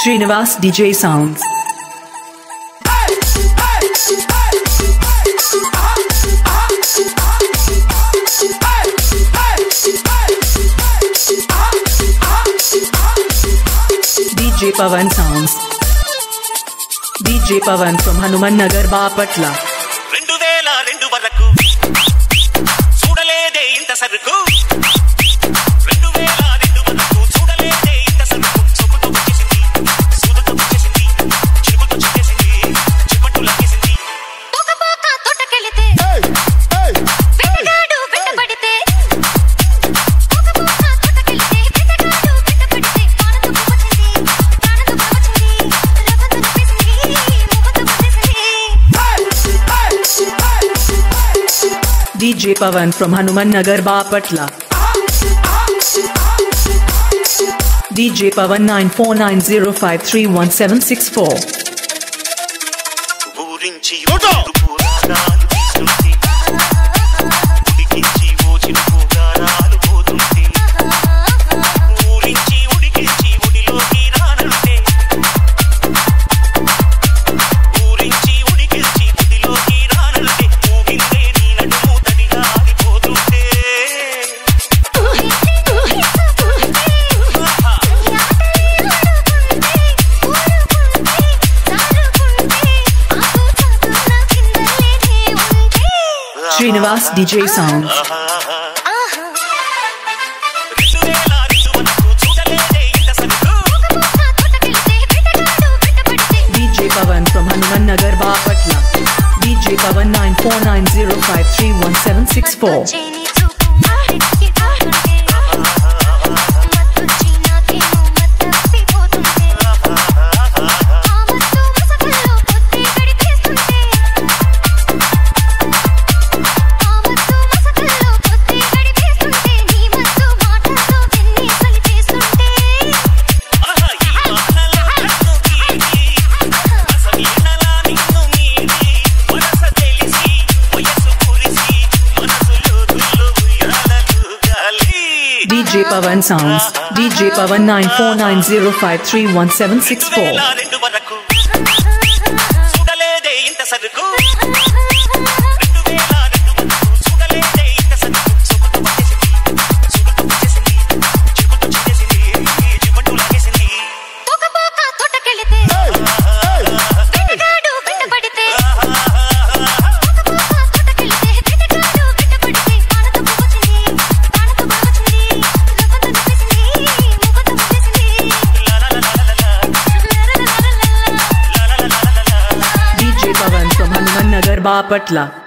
Srinivas DJ Sounds. DJ Pavan Sounds. DJ Pavan from Hanuman Nagar, Bapatla. Renduvela Rendu Varaku Sudalede inta saruku Renduvela Rendu Varaku Sudalede inta saruku Sokuto vachesindi Suduto vachesindi Chirukuto chikesindi Chipantu lakesindi Poka poka tottakelite hey hey Vettagaadu vettabadite Poka poka tottakelite Vettagaadu vettabadite Paanathu vachindi Ravandu vachindi DJ Pavan from Hanuman Nagar, Bapatla. DJ Pavan 9490531764. Srinivas DJ Sounds. DJ Pavan from Hanuman Nagar, Bapatla. DJ Pavan 9490531764. DJ Pavan Sounds. DJ Pavan 9490531764. Bapatla.